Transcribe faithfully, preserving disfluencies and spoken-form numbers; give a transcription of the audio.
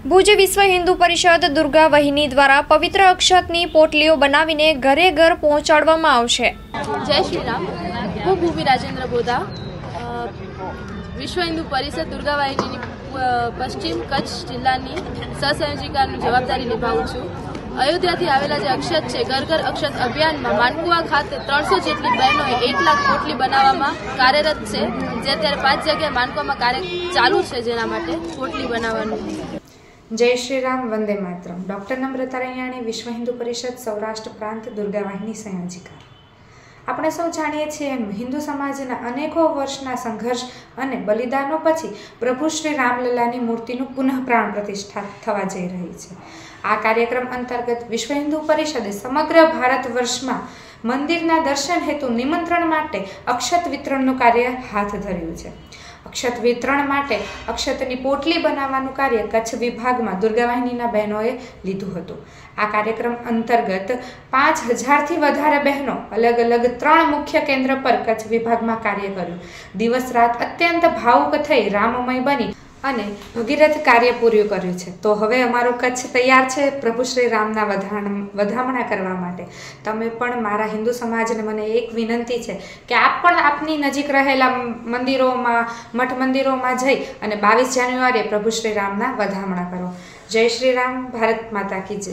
ભુજ વિશ્વ હિન્દુ પરિષદ દુર્ગા વાહિની દ્વારા પવિત્ર અક્ષતની પોટલીઓ બનાવીને ઘરે ઘર પહોંચાડવામાં આવશે। જય શ્રી રામ। હું ભૂમિ રાજેન્દ્ર બોદા વિશ્વ હિન્દુ પરિષદ દુર્ગા વાહિનીની પશ્ચિમ કચ્છ જિલ્લાની સહસંયોજિકાની જવાબદારી નિભાવું છું। અયોધ્યાથી આવેલા જે અક્ષત છે ઘર ઘર અક્ષત અભિયાનમાં માનકુવા ખાતે ત્રણસો જેટલી બહેનોએ એક લાખ પોટલી બનાવવામાં કાર્યરત છે, જે અત્યારે પાંચ જગ્યાએ માનકુવામાં કાર્ય ચાલુ છે, જેના માટે પોટલી બનાવવાનું। जय श्री राम, वंदे मातरम। डॉक्टर नम्रता रैयाणी, विश्व हिंदू परिषद सौराष्ट्र प्रांत दुर्गा वाहिनी संयोजिका। આપણે સૌ જાણીએ છીએ એમ હિન્દુ સમાજના અનેકો વર્ષના સંઘર્ષ અને બલિદાનો પછી પ્રભુ શ્રી રામલલાની મૂર્તિનું પુનઃ પ્રાણ પ્રતિષ્ઠા થવા જઈ રહી છે। આ કાર્યક્રમ અંતર્ગત વિશ્વ હિન્દુ પરિષદે સમગ્ર ભારત વર્ષમાં મંદિરના દર્શન હેતુ નિમંત્રણ માટે અક્ષત વિતરણનું કાર્ય હાથ ધર્યું છે। અક્ષત વિતરણ માટે અક્ષતની પોટલી બનાવવાનું કાર્ય કચ્છ વિભાગમાં દુર્ગા વાહિનીના બહેનોએ લીધું હતું। આ કાર્યક્રમ અંતર્ગત પાંચ હજારથી વધારે બહેનો અલગ અલગ ત્રણ મુખ્ય કેન્દ્ર પર કચ્છ વિભાગમાં કાર્ય કર્યું। દિવસ રાત અત્યંત ભાવુક થઈ રામમય બની અને ભગીરથ કાર્ય પૂર્યું કર્યું છે। તો હવે અમારું કચ્છ તૈયાર છે પ્રભુ શ્રી રામના વધામણા કરવા માટે। તમે પણ મારા હિન્દુ સમાજને મને એક વિનંતી છે કે આપ પણ આપની નજીક રહેલા મંદિરોમાં મઠ મંદિરોમાં જઈ અને બાવીસ જાન્યુઆરીએ પ્રભુ શ્રી રામના વધામણા કરો। જય શ્રી રામ, ભારત માતા કી જય।